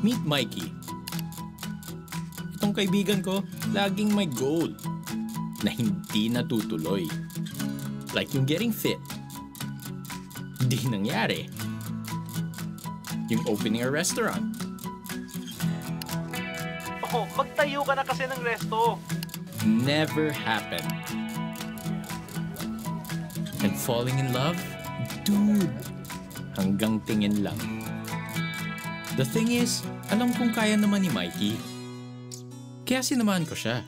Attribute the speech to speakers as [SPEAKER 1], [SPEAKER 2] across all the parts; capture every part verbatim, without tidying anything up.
[SPEAKER 1] Meet Mikey. Itong kaibigan ko, laging may goal na hindi natutuloy. Like yung getting fit. Di nangyari. Yung opening a restaurant.
[SPEAKER 2] Oh, magtayo ka na kasi ng resto.
[SPEAKER 1] Never happened. And falling in love? Dude, hanggang tingin lang. The thing is, alam kong kaya naman ni Mikey. Kaya sinamahan ko siya.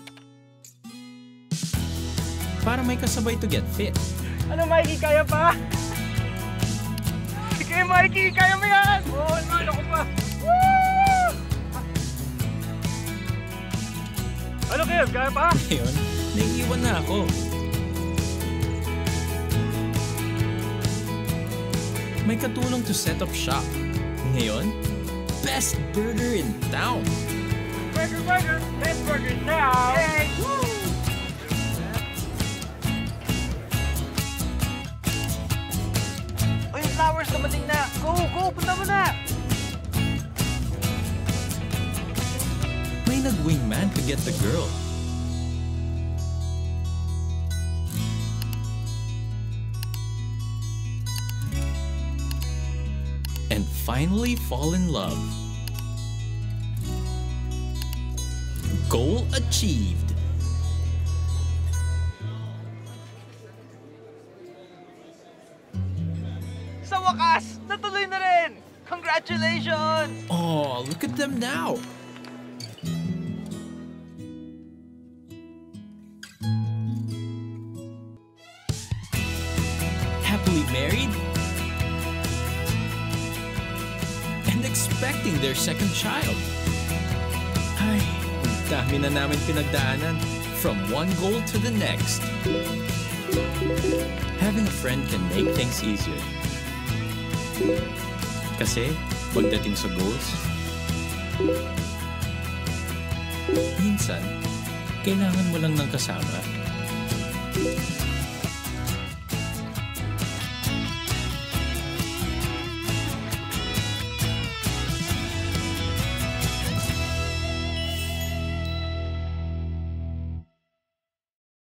[SPEAKER 1] Para may kasabay to get fit.
[SPEAKER 2] Ano, Mikey? Kaya pa? Sige, Mikey! Kaya mo yan! Oo, oh, ano ko pa? Woo! Ano, Kev? Kaya pa?
[SPEAKER 1] Ngayon, naiiwan na ako. May katulong to set up shop. Ngayon, best burger in town.
[SPEAKER 2] Burger, burger! Best burger now! Hey! Woo! Oh, yung flowers dumating na! Go, go! Punta mo na!
[SPEAKER 1] May nag-wingman to get the girl. And finally fall in love. Goal achieved.
[SPEAKER 2] Sa wakas, natuloy na rin! Congratulations!
[SPEAKER 1] Oh, look at them now. Happily married and expecting their second child. Ay, ang dami na namin pinagdaanan from one goal to the next. Having a friend can make things easier. Kasi, pagdating sa goals, minsan, kailangan mo lang ng kasama.